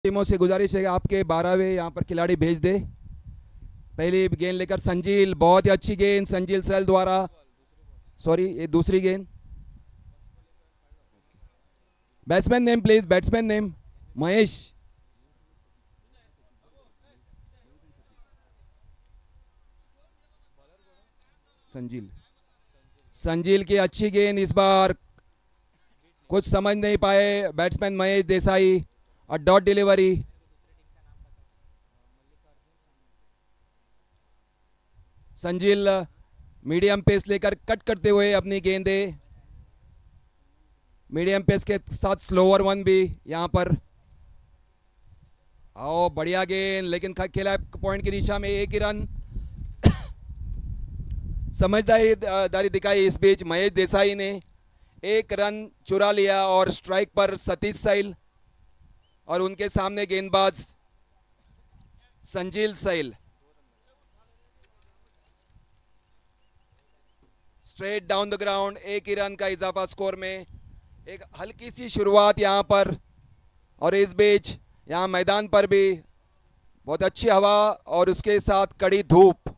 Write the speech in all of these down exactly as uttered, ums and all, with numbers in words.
टीमों से गुजारिश है कि आपके बारहवें यहाँ पर खिलाड़ी भेज दे। पहली गेंद लेकर संजील, बहुत ही अच्छी गेंद संजील सैल द्वारा, सॉरी ये दूसरी गेंद। Batsman name please, batsman name Mahesh. Sanjeel, Sanjeel की अच्छी गेंद, इस बार कुछ समझ नहीं पाए बैट्समैन महेश देसाई और dot delivery. Sanjeel medium pace लेकर कट करते हुए अपनी गेंदे, मीडियम पेस के साथ स्लोअर वन भी यहां पर। आओ बढ़िया गेंद, लेकिन खेला पॉइंट की दिशा में, एक ही रन। समझदारी दारी दिखाई इस बीच महेश देसाई ने, एक रन चुरा लिया और स्ट्राइक पर सतीश सैल और उनके सामने गेंदबाज Sanjeel Sail. Straight down the ground, एक ही रन का इजाफा स्कोर में। एक हल्की सी शुरुआत यहां पर, और इस बीच यहां मैदान पर भी बहुत अच्छी हवा और उसके साथ कड़ी धूप।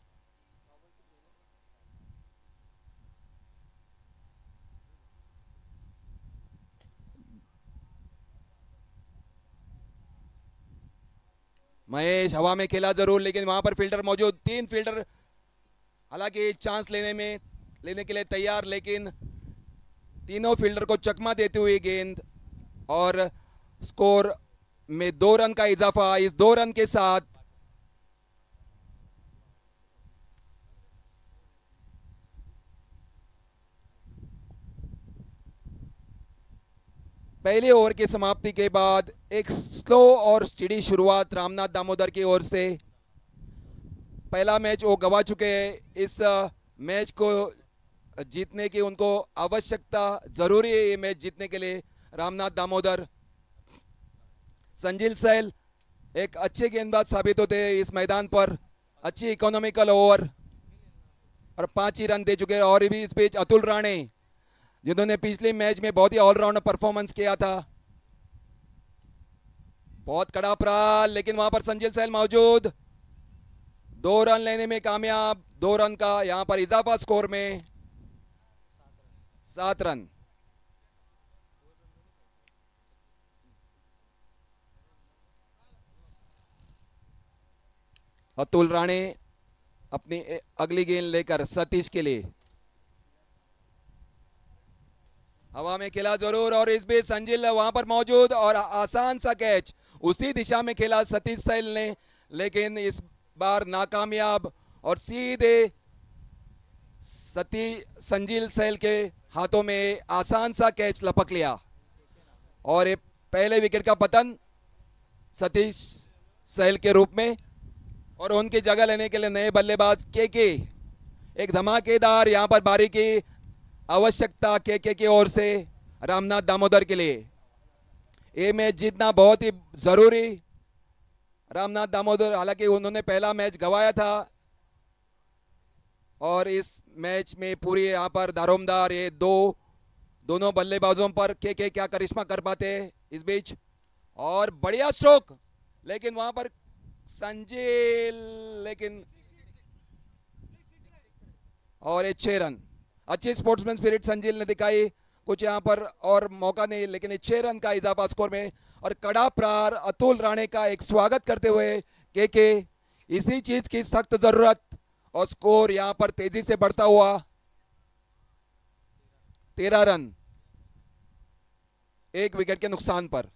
महेश हवा में खेला जरूर, लेकिन वहां पर फील्डर मौजूद, तीन फील्डर हालांकि चांस लेने में लेने के लिए तैयार, लेकिन तीनों फील्डर को चकमा देती हुई गेंद और स्कोर में दो रन का इजाफा। इस दो रन के साथ पहले ओवर की समाप्ति के बाद एक स्लो और स्टेडी शुरुआत रामनाथ दामोदर की ओर से। पहला मैच वो गवा चुके हैं, इस मैच को जीतने की उनको आवश्यकता, जरूरी है ये मैच जीतने के लिए। रामनाथ दामोदर, संजील सैल एक अच्छे गेंदबाज साबित होते हैं इस मैदान पर, अच्छी इकोनॉमिकल ओवर और पांच ही रन दे चुके हैं। और भी इस बीच अतुल राणे, जिन्होंने पिछले मैच में बहुत ही ऑलराउंडर परफॉर्मेंस किया था, बहुत कड़ा प्रहार, लेकिन वहां पर संजील सैल मौजूद, दो रन लेने में कामयाब। दो रन का यहां पर इजाफा स्कोर में, सात रन। अतुल राणे अपनी अगली गेंद लेकर सतीश के लिए हवा में खेला जरूर, और इस बीच संजील वहां पर मौजूद और आसान सा कैच उसी दिशा में खेला सतीश सैल ने, लेकिन इस बार नाकामयाब और सीधे सती संजील सैल के हाथों में आसान सा कैच लपक लिया और ये पहले विकेट का पतन सतीश सैल के रूप में। और उनकी जगह लेने के लिए नए बल्लेबाज के के, एक धमाकेदार यहां पर बारी की आवश्यकता के के की ओर से रामनाथ दामोदर के लिए। ये मैच जीतना बहुत ही जरूरी। रामनाथ दामोदर, हालांकि उन्होंने पहला मैच गंवाया था और इस मैच में पूरी यहां पर दारोमदार ये दो दोनों बल्लेबाजों पर के के क्या करिश्मा कर पाते हैं इस बीच। और बढ़िया स्ट्रोक, लेकिन वहां पर संजील, लेकिन और ये छह रन, अच्छी स्पोर्ट्समैन स्पिरिट संजील ने दिखाई, कुछ यहां पर और मौका नहीं, लेकिन ये छह रन का इजाफा स्कोर में। और कड़ा प्रहार अतुल राणे का एक स्वागत करते हुए के के, इसी चीज की सख्त जरूरत, और स्कोर यहां पर तेजी से बढ़ता हुआ तेरह रन एक विकेट के नुकसान पर।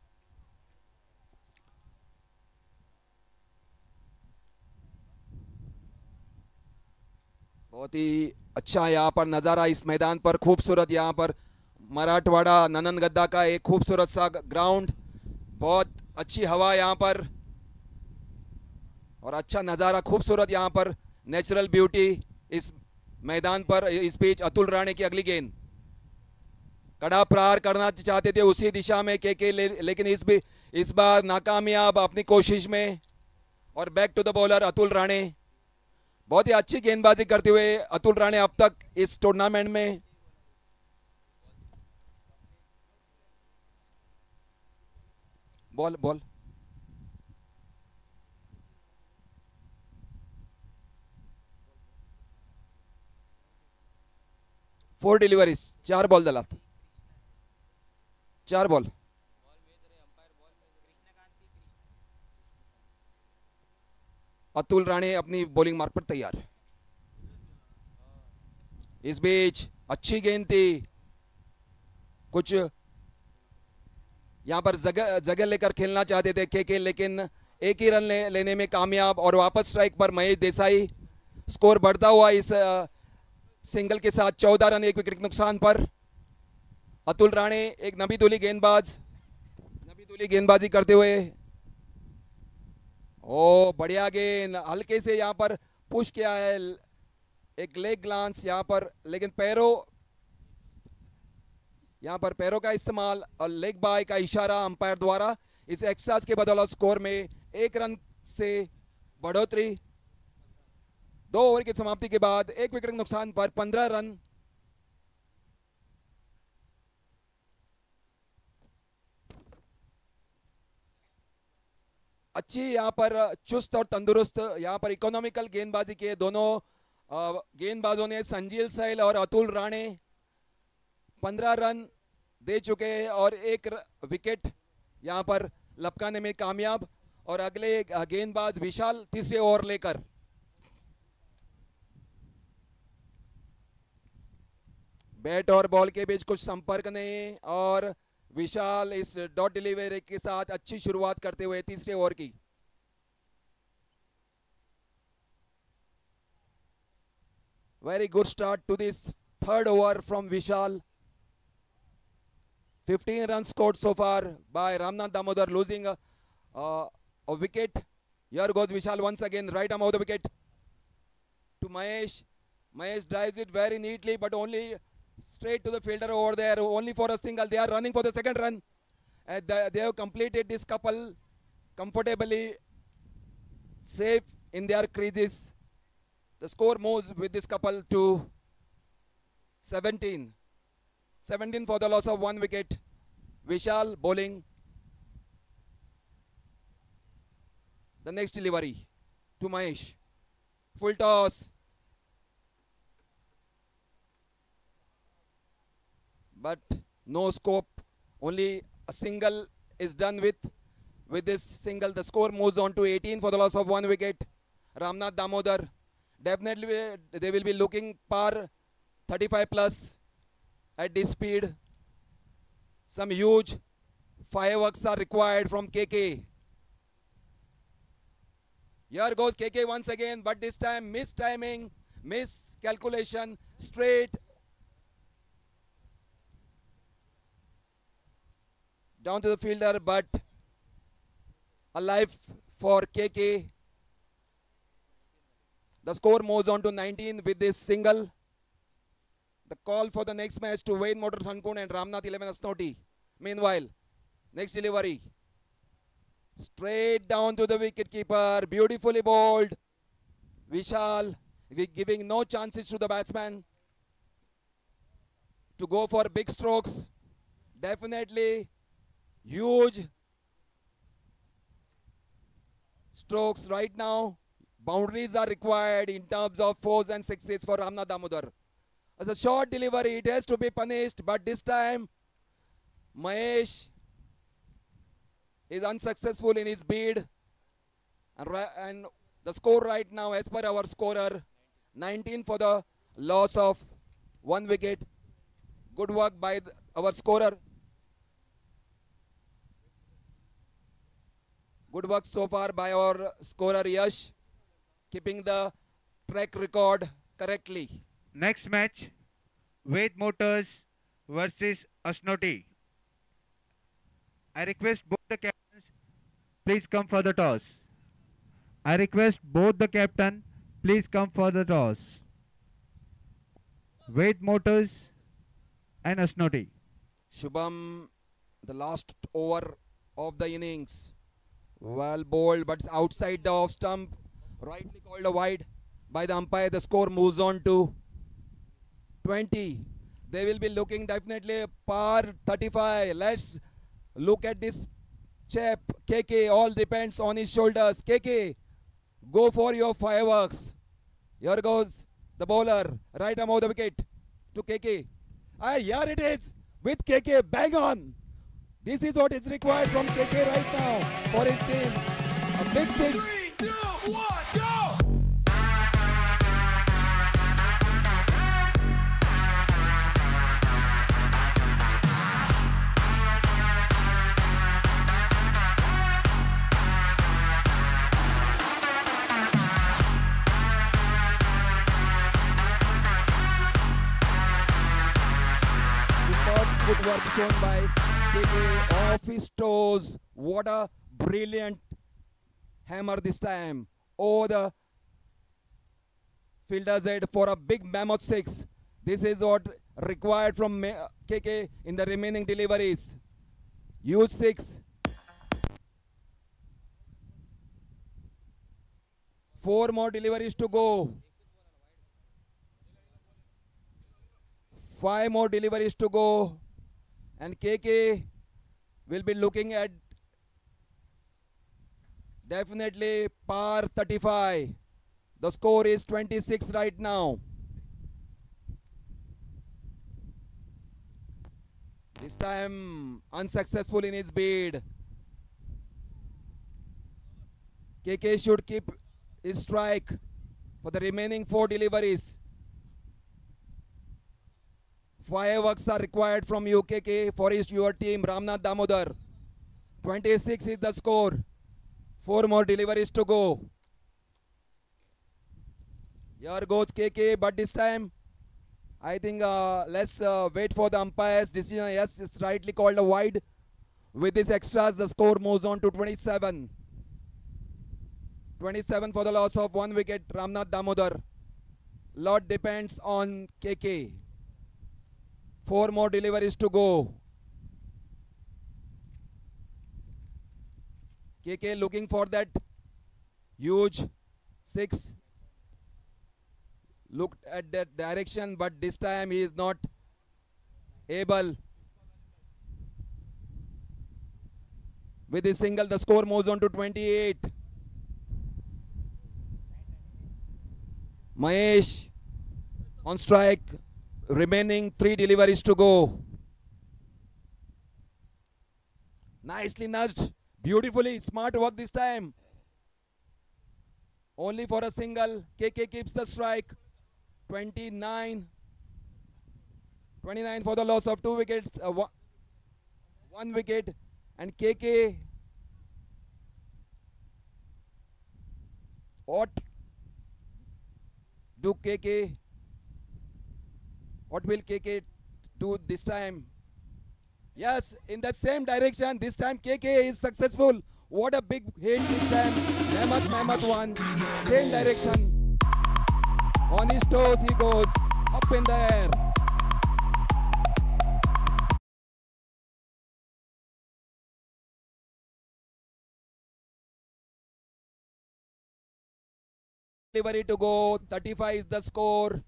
बहुत ही अच्छा यहाँ पर नज़ारा इस मैदान पर, खूबसूरत यहाँ पर मराठवाड़ा नननगद्दा का एक खूबसूरत सा ग्राउंड, बहुत अच्छी हवा यहाँ पर और अच्छा नज़ारा, खूबसूरत यहाँ पर नेचुरल ब्यूटी इस मैदान पर। इस बीच अतुल राणे की अगली गेंद, कड़ा प्रहार करना चाहते थे उसी दिशा में के के ले, लेकिन इस भी इस बार नाकामयाब अपनी कोशिश में। और back to the bowler Atul Rane, बहुत ही अच्छी गेंदबाजी करते हुए अतुल राणे अब तक इस टूर्नामेंट में। बॉल बॉल फोर डिलिव्हरीज, चार बॉल झालात, चार बॉल. अतुल राणे अपनी बॉलिंग मार्क पर तैयार. इस बीच अच्छी गेंद थी, कुछ यहां पर जगह जगह लेकर खेलना चाहते थे के के, लेकिन एक ही रन ले, लेने में कामयाब. और वापस स्ट्राइक पर महेश देसाई. स्कोर बढ़ता हुआ इस आ, सिंगल के साथ चौदह रन एक विकेट के नुकसान पर. अतुल राणे एक नबी तुली गेंदबाज, नबी तुली गेंदबाजी करते हुए. ओ बढ़िया गेंद, हल्के से यहां पर पुश किया है, एक लेग ग्लांस यहां पर, लेकिन पैरों यहां पर पैरों का इस्तेमाल और लेग बाय का इशारा अंपायर द्वारा. इस एक्स्ट्रास के बदौलत स्कोर में एक रन से बढ़ोतरी. दो ओवर की समाप्ति के बाद एक विकेट के नुकसान पर पंद्रह रन. अच्छी यहां पर चुस्त और तंदुरुस्त यहां पर इकोनॉमिकल गेंदबाजी किए दोनों गेंदबाजों ने. संजील सैल और अतुल राणे पंद्रह रन दे चुके हैं और एक विकेट यहां पर लपकाने में कामयाब. और अगले गेंदबाज विशाल तीसरे ओवर लेकर. बैट और बॉल के बीच कुछ संपर्क नहीं और विशाल इस डॉट डिलीवरी के साथ अच्छी शुरुआत करते हुए तीसरे ओवर की. Very good start to this third over from Vishal. fifteen runs scored so far by Ramnath Damodar, losing a, uh, a wicket. Here goes Vishal once again, right arm of the wicket to Mahesh. Mahesh drives it very neatly, but only straight to the fielder over there, only for a single. They are running for the second run. And they have completed this couple comfortably, safe in their creases. The score moves with this couple to seventeen. seventeen for the loss of one wicket. Vishal bowling. The next delivery to Mahesh. Full toss. But no scope. Only a single is done with. With this single, the score moves on to eighteen for the loss of one wicket. Ramnath Damodar. Definitely they will be looking par thirty-five plus. At this speed, some huge fireworks are required from K K. Here goes K K once again, but this time mistiming, miscalculation, straight down to the fielder, but a life for K K. The score moves on to nineteen with this single. The call for the next match to Wayne Motors Ankun and Ramnath eleven Asnoti. Meanwhile, next delivery. Straight down to the wicketkeeper. Beautifully bowled. Vishal giving no chances to the batsman to go for big strokes. Definitely huge strokes right now. Boundaries are required in terms of fours and sixes for Ramnath Damodar. As a short delivery, it has to be punished, but this time Mahesh is unsuccessful in his bid. And, and the score right now, as per our scorer, nineteen for the loss of one wicket. Good work by the, our scorer. Good work so far by our scorer Yash, keeping the track record correctly. Next match, Wade Motors versus Asnoti. I request both the captains, please come for the toss. I request both the captain, please come for the toss. Wade Motors and Asnoti. Shubham, the last over of the innings. Well bowled, but outside the off stump. Rightly called a wide by the umpire. The score moves on to twenty. They will be looking definitely par thirty-five. Let's look at this chap, K K, all depends on his shoulders. K K, go for your fireworks. Here goes the bowler, right arm of the wicket to K K. Ah, here it is with K K, bang on. This is what is required from K K right now for his team. A big six. Three, two, one, go! Good work shown by K K off his toes. What a brilliant hammer this time. Oh, the fielder's head for a big mammoth six. This is what required from K K in the remaining deliveries. Huge six. Four more deliveries to go. Five more deliveries to go. And K K will be looking at definitely par thirty-five. The score is twenty-six right now. This time unsuccessful in his bid. K K should keep his strike for the remaining four deliveries. Fireworks are required from U K K for his your team, Ramnath Damodar. twenty-six is the score. Four more deliveries to go. Here goes K K, but this time I think uh, let's uh, wait for the umpire's decision. Yes, it's rightly called a wide. With these extras, the score moves on to twenty-seven. twenty-seven for the loss of one wicket, Ramnath Damodar. Lot depends on K K. Four more deliveries to go. K K looking for that huge six. Looked at that direction, but this time he is not able. With his single, the score moves on to twenty-eight. Mahesh on strike. Remaining three deliveries to go. Nicely nudged. Beautifully. Smart work this time. Only for a single. K K keeps the strike. twenty-nine. twenty-nine for the loss of two wickets. Uh, one, one wicket. And K K. What do K K? What will K K do this time? Yes, in the same direction. This time K K is successful. What a big hit this time. Mammoth, Mammoth one. Same direction. On his toes he goes. Up in the air. Delivery to go. thirty-five is the score.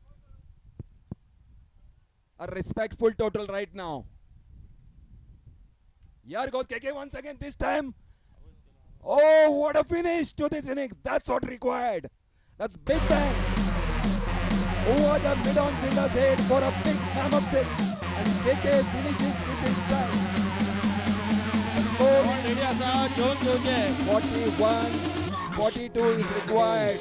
A respectful total right now. Here goes K K once again this time. Oh, what a finish to this innings. That's what required. That's big bang. Over the mid-on fielder's head for a big mammoth six. And K K finishes this in strike. The score is forty-one, forty-two is required.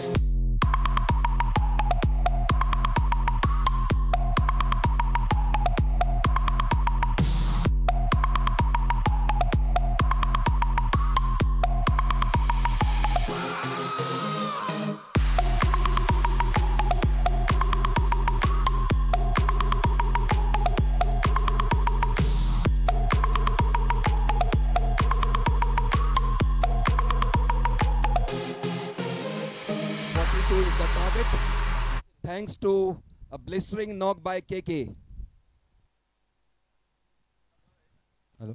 Is the target thanks to a blistering knock by K K. Hello.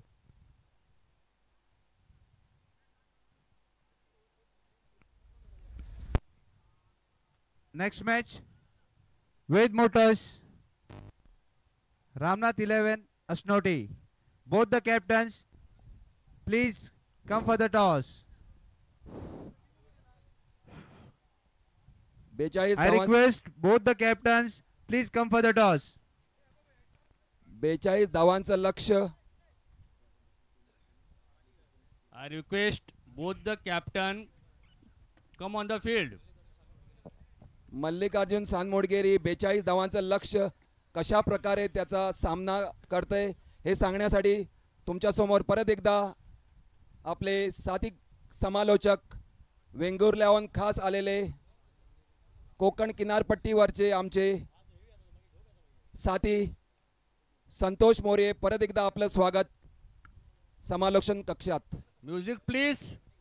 Next match, Ved Motors, Ramnath eleven, Asnoti. Both the captains, please come for the toss. बेचाळीस I धावांचं request both the captains, please come for the toss. बेचाळीस धावांचं लक्ष्य. I request both the captain come on the field. Mallikarjun सानमोडगेरी बेचाळीस धावांचं लक्ष्य कशा प्रकारे त्याचा सामना करतय हे सांगण्यासाठी तुमच्यासमोर परत एकदा आपले साथी समालोचक वेंगुर्ल्याहून खास आलेले कोकण किनारपट्टीवरचे आमचे साथी संतोष मोरे परत एकदा आपलं स्वागत समालोचन कक्षात. Music please.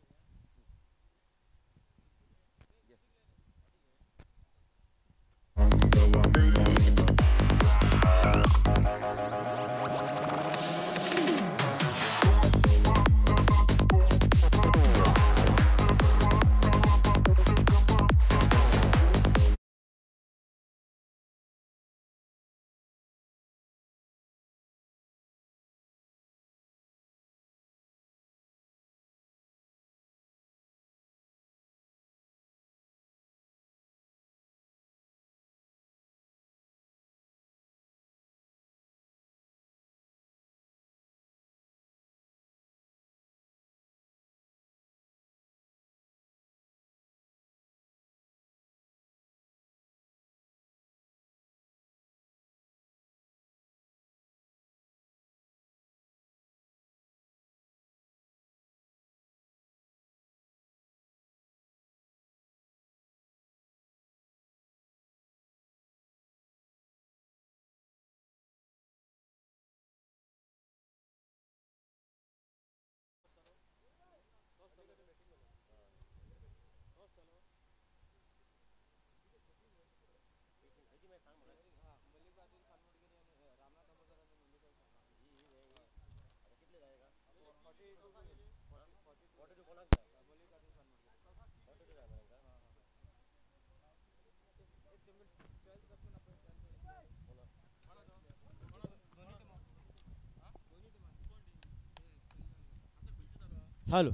हॅलो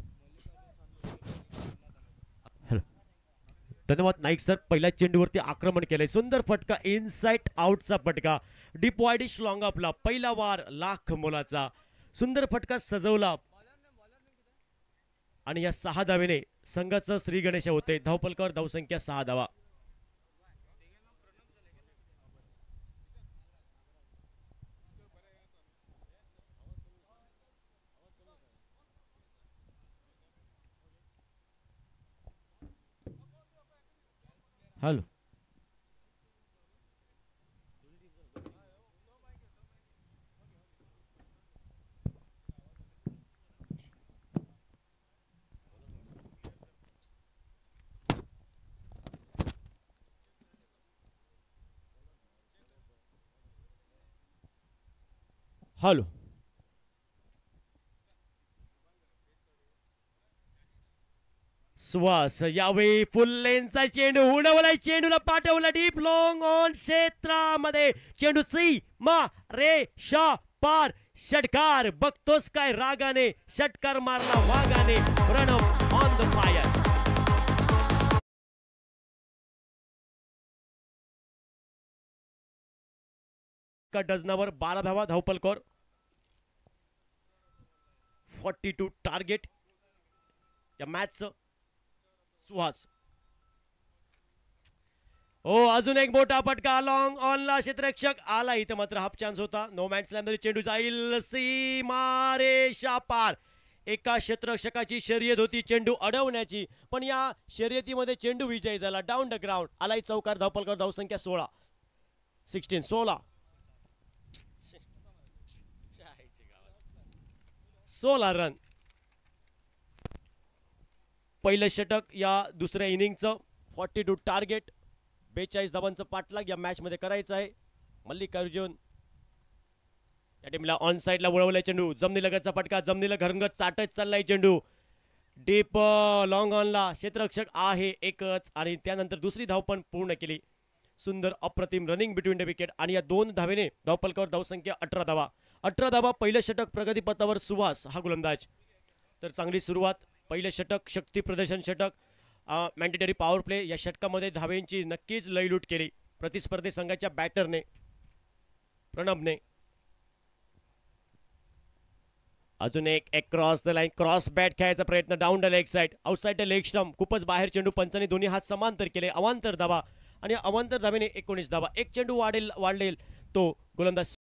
हॅलो धन्यवाद नाईक सर. पहिल्या चेंडूवरती आक्रमण केलंय. सुंदर फटका इनसाइड आउटचा फटका. डीप वाईडिश लॉंग आपला पहिला वार लाख मोलाचा. सुंदर फटका सजवला आणि या सहा धावेने संघाचं श्री गणेश होते. धावपलकावर धावसंख्या सहा धावा. हॅलो हॅलो सुहास यावेळी फुल लेनचा चेंडू उडवलाय. चेंडूला पाठवला डीप लॉंग ऑन क्षेत्रामध्ये. चेंडू सी मा रे शा पार. षटकार बघतोस काय रागाने. षटकार मारला वागाने. Pranav on the fire. डझनावर बारा धावा. धावपलकर फोर्टी टू टार्गेट या मॅचचं. सुहास हो अजून एक मोठा फटका लॉंग ऑनला. क्षेत्ररक्षक आला. इथं मात्र हाफ चान्स होता. नो मॅन स्लॅम मध्ये चेंडू जाईल सीमा रेषा पार. एका क्षेत्ररक्षकाची शर्यत होती चेंडू अडवण्याची, पण या शर्यतीमध्ये चेंडू विजयी झाला. डाऊन द ग्राउंड आलाय चौकार. धावपलकर धावसंख्या सोळा सिक्स्टीन सोळा सोळा रन. पहिलं षटक या दुसऱ्या इनिंगचं. Forty two target. बेचाळीस धावांचं पाठलाग या मॅच मध्ये करायचं आहे. मल्लिकार्जुन या टीमला ऑन साइडला वळवलाय चेंडू. जमिनीलगतचा फटका. जमिनीला घरंगत चाटत चाललाय चेंडू. Deep long ऑनला. क्षेत्ररक्षक आहे एकच आणि त्यानंतर दुसरी धाव पण पूर्ण केली. सुंदर अप्रतिम रनिंग बिटवीन द विकेट आणि या दोन धावेने धावपलकावर धावसंख्या अठरा धावा. अठरा धावा. पहिलं षटक प्रगतीपथावर सुहास हा गोलंदाज. तर चांगली सुरुवात. पहिले षटक शक्ती प्रदर्शन षटक, मॅन्डेटरी पॉवर प्ले. या षटकामध्ये धावेंची नक्कीच लयलूट केली प्रतिस्पर्धी संघाच्या बॅटरने प्रणबने. अजून एक एक cross the line, cross bat खेळायचा प्रयत्न down the leg side, outside the leg stump. खूपच बाहेर चेंडू. पंचांनी दोन्ही हात समांतर केले. अवांतर धावा आणि अवांतर धावेने एकोणीस धावा. एक चेंडू वाढेल वाढलेल तो गोलंदाज.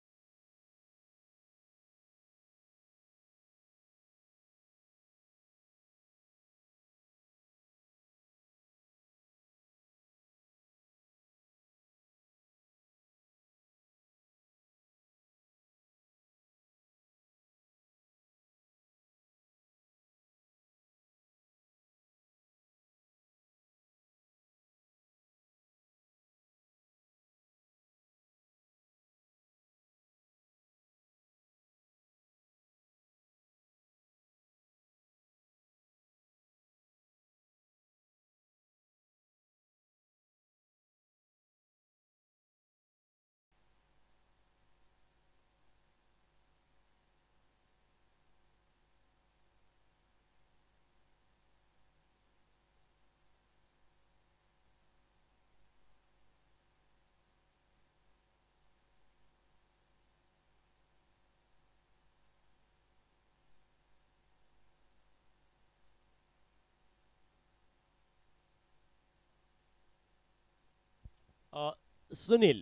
अ, सुनील.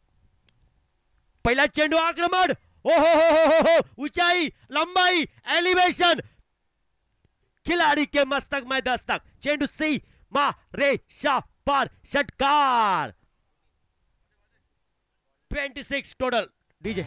पहिला चेंडू आक्रमण. ओ हो हो हो हो हो ऊंचाई, लंबाई, एलिवेशन. खिलाड़ी के मस्तक में दस्तक. चेंडू सी मा रेषा पार. षटकार. छब्बीस टोटल. डीजे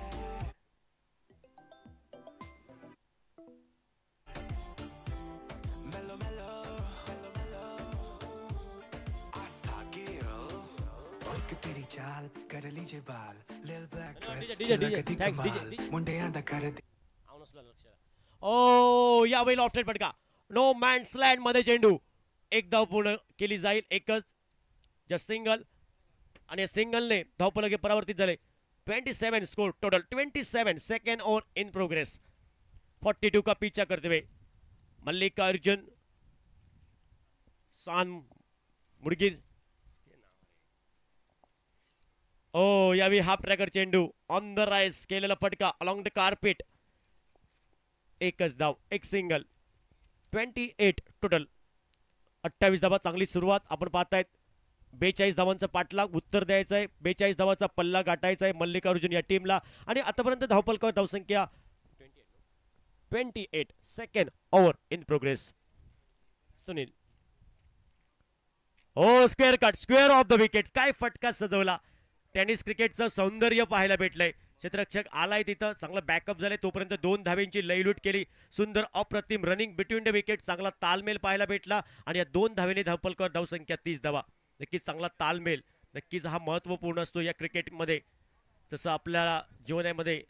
तेरी चाल कर लीजिए बाल lil black dress DJ DJ thanks DJ मुंडे आंदा कर दे. ओ यावेळी लॉफ्टेड फटका. नो मॅन्स लँड मध्ये चेंडू. एक धाव पूर्ण केली जाईल. एकच जस्ट सिंगल आणि सिंगलने धावफलके परावर्तित झाले. सत्तावीस स्कोर टोटल. सत्तावीस सेकंड ओवर इन प्रोग्रेस. बयालीस का पीछा करते हुए मल्लिकार्जुन सान मुडगिर. ओ यावेळी हाफ ट्रॅकर चेंडू ऑन द राईस केलेला फटका अलॉंग द कार्पेट. एकच धाव, एक सिंगल. अठ्ठावीस टोटल. अठ्ठावीस धावा. चांगली सुरुवात आपण पाहतायत. बेचाळीस धावांचा पाठलाग उत्तर द्यायचा आहे. बेचाळीस धावाचा पल्ला गाठायचा आहे मल्लिकार्जुन या टीमला. आणि आतापर्यंत धावफलकावर धावसंख्या अठ्ठावीस. Second over in progress. Sunil. ओ square cut, square off the wicket. काय फटका सजवला. टेनिस क्रिकेटचं सौंदर्य पाहायला भेटलंय. क्षेत्ररक्षक आलाय तिथं, चांगला बॅकअप झाले. तोपर्यंत दोन धावेंची लयलूट केली. सुंदर अप्रतिम रनिंग बिटवीन द विकेट. चांगला तालमेल पाहायला भेटला आणि या दोन धावेने धावफलकावर धावसंख्या तीस धावा. नक्कीच चांगला तालमेल. नक्कीच हा महत्वपूर्ण असतो या क्रिकेटमध्ये, जसं आपल्याला जीवनामध्ये.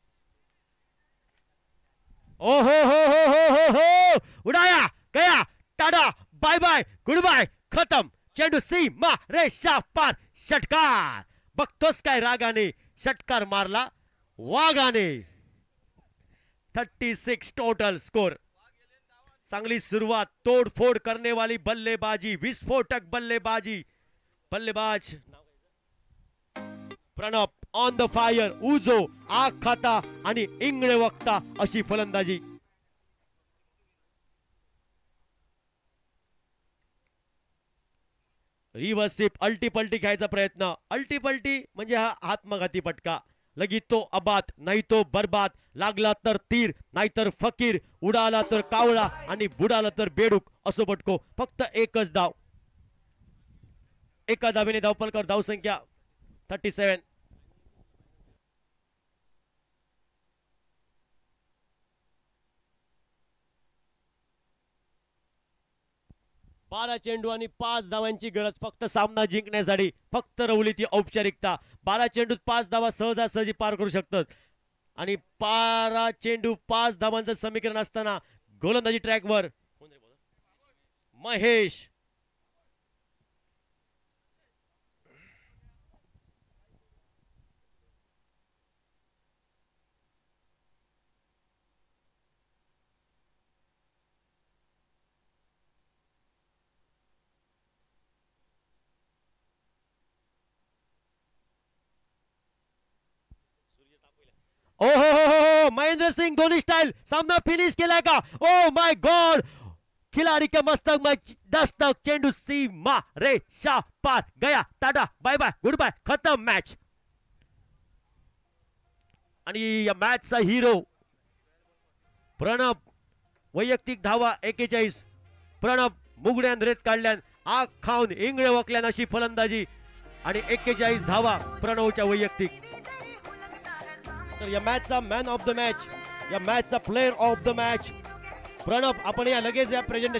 ओ हो हो हो हो हो हो उडाया गया. Tata bye bye goodbye खतम. चेंडू सी मा रेषा पार. षटकार. बघतोस काय रागाने षटकार मारला वाघाने. छत्तीस टोटल स्कोर. चांगली सुरुवात. तोडफोड करने वाली बल्लेबाजी, विस्फोटक बल्लेबाजी. बल्लेबाज प्रणब ऑन द फायर. उजो आग खाता आणि इंगळे वक्ता अशी फलंदाजी. Reverse SVEEP. अल्टी पलटी खेळायचा प्रयत्न. अल्टी पलटी म्हणजे हा आत्मघाती फटका. लगीत तो अबाद नाही तो बरबाद. लागला तर तीर नाहीतर फकीर. उडाला तर कावळा आणि बुडाला तर बेडूक असो फटको. फक्त एकच धाव. एका धावेने धावफलकावर धावसंख्या थर्टी सेवन. बारा चेंडू आणि पाच धावांची गरज फक्त सामना जिंकण्यासाठी. फक्त रवली ती औपचारिकता. बारा चेंडूत पाच धावा सहजासहजी पार करू शकतात. आणि बारा चेंडू पाच धावांचं समीकरण असताना गोलंदाजी ट्रॅकवर महेश. ओ महेंद्र सिंह धोनी स्टाइल सामना फिनिश केलाय का? ओ माय गॉड, खिलाड़ी के मस्तक में दस्तक, चेंडू सीमा रेषा पार गया. Tata bye bye goodbye, खत्म मॅच. आणि या मॅचचा हिरो प्रणब, वैयक्तिक धावा एक्केचाळीस. प्रणब मुगड्यान रेत काढल्यान, आग खाऊन इंगळे वकल्यान अशी फलंदाजी आणि एक्केचाळीस धावा प्रणवच्या वैयक्तिक. तर या मॅचचा मॅन ऑफ द मॅच, या मॅचचा player of the match Pranab. आपण या लगेच या प्रेझेंटेशन